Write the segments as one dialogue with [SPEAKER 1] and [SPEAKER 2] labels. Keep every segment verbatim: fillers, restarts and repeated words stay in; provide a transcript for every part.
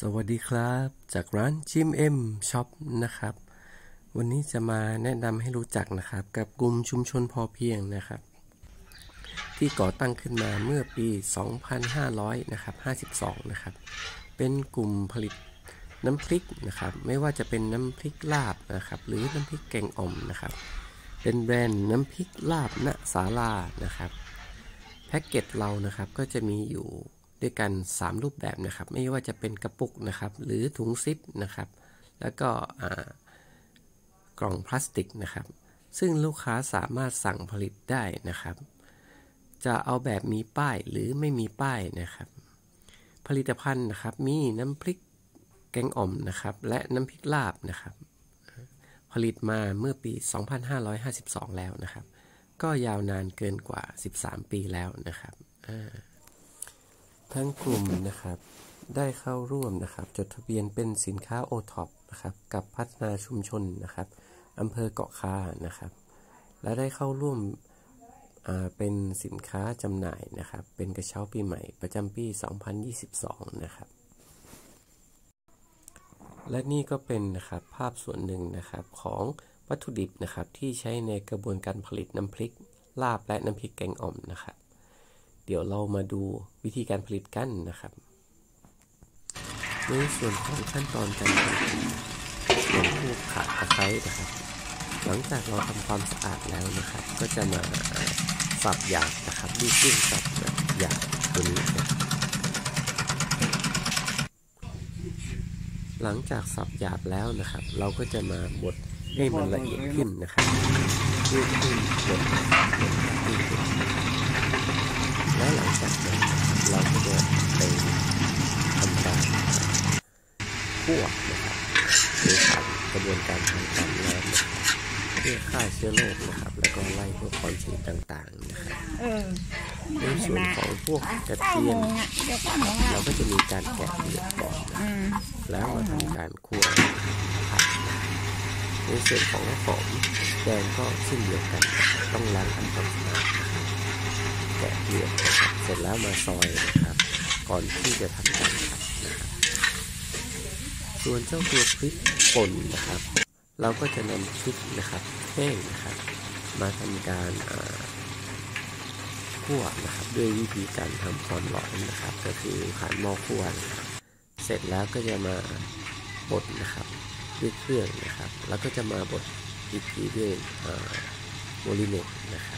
[SPEAKER 1] สวัสดีครับจากร้านจิมเอ็มช็อปนะครับวันนี้จะมาแนะนำให้รู้จักนะครับกับกลุ่มชุมชนพอเพียงนะครับที่ก่อตั้งขึ้นมาเมื่อปี สองพันห้าร้อย นะครับ ห้าสิบสอง นะครับเป็นกลุ่มผลิตน้ำพริกนะครับไม่ว่าจะเป็นน้ำพริกลาบนะครับหรือน้ำพริกแกงอ่อมนะครับเป็นแบรนด์น้ำพริกลาบณศาลานะครับแพ็กเกจเรานะครับก็จะมีอยู่ด้วยกันสามรูปแบบนะครับไม่ว่าจะเป็นกระปุกนะครับหรือถุงซิปนะครับแล้วก็กล่องพลาสติกนะครับซึ่งลูกค้าสามารถสั่งผลิตได้นะครับจะเอาแบบมีป้ายหรือไม่มีป้ายนะครับผลิตภัณฑ์นะครับมีน้ำพริกแกงอ่อมนะครับและน้ำพริกลาบนะครับผลิตมาเมื่อปี สองพันห้าร้อยห้าสิบสอง แล้วนะครับก็ยาวนานเกินกว่าสิบสามปีแล้วนะครับทั้งกลุ่มนะครับได้เข้าร่วมนะครับจดทะเบียนเป็นสินค้า โอ ท็อป นะครับกับพัฒนาชุมชนนะครับอำเภอเกาะคานะครับและได้เข้าร่วมเป็นสินค้าจำหน่ายนะครับเป็นกระเช้าปีใหม่ประจำปี สองพันยี่สิบสอง นะครับและนี่ก็เป็นนะครับภาพส่วนหนึ่งนะครับของวัตถุดิบนะครับที่ใช้ในกระบวนการผลิตน้ำพริกลาบและน้ำพริกแกงอ่อมนะครับเดี๋ยวเรามาดูวิธีการผลิตกันนะครับในส่วนของขั้นตอนการผลิตส่วนพวกขาตะไคร้นะครับหลังจากเราทำความสะอาดแล้วนะครับก็จะมาสับหยาบนะครับด้วยเครื่องสับหยาบตัวนี้นะหลังจากสับหยาบแล้วนะครับเราก็จะมาบดให้มันละเอียดขึ้นนะครับด้วยเครื่องบดและหลังจากนั้นเราก็จะไปทำการคั่วนะครับโดยผ่านกระบวนการทำความร้อนเพื่อฆ่าเชื้อโรคนะครับแล้วก็ไล่พวกความชื้นต่างๆนะครับในส่วนของพวกกระเทียมเราก็จะมีการแกะเปลือกก่อนแล้วมาทำการคั่วผัดในส่วนของหอมแดงก็เช่นเดียวกันต้องล้างทำความสะอาดแกะเปลือกนะครับเสร็จแล้วมาซอยนะครับก่อนที่จะทำการผัดนะครับส่วนเจ้าตัวพริกป่นนะครับเราก็จะนำพริกนะครับแห้งนะครับมาทำการคั่วนะครับด้วยวิธีการทำความร้อนนะครับก็คือผ่านหม้อคั่วนะครับเสร็จแล้วก็จะมาบดนะครับด้วยเครื่องนะครับแล้วก็จะมาบดอีกทีด้วยโมลิเนตนะครับ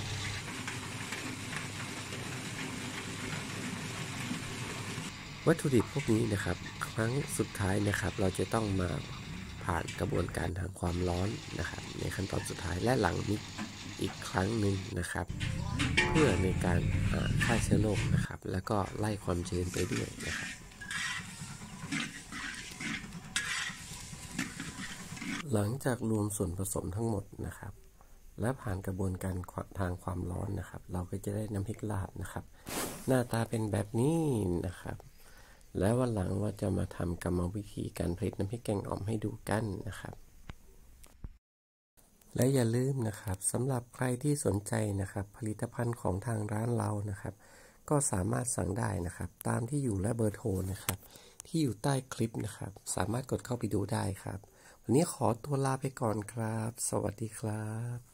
[SPEAKER 1] วัตถุดิบพวกนี้นะครับครั้งสุดท้ายนะครับเราจะต้องมาผ่านกระบวนการทำความร้อนนะครับในขั้นตอนสุดท้ายและหลังมิกอีกครั้งหนึ่งนะครับเพื่อในการฆ่าเชื้อโรคนะครับแล้วก็ไล่ความชื้นไปด้วยนะครับหลังจากรวมส่วนผสมทั้งหมดนะครับและผ่านกระบวนการทางความร้อนนะครับเราก็จะได้น้ำพริกลาบนะครับหน้าตาเป็นแบบนี้นะครับแล้ววันหลังเราจะมาทำกรรมวิธีการผลิตน้ำพริกแกงอ่อมให้ดูกันนะครับและอย่าลืมนะครับสำหรับใครที่สนใจนะครับผลิตภัณฑ์ของทางร้านเรานะครับก็สามารถสั่งได้นะครับตามที่อยู่และเบอร์โทรนะครับที่อยู่ใต้คลิปนะครับสามารถกดเข้าไปดูได้ครับวันนี้ขอตัวลาไปก่อนครับสวัสดีครับ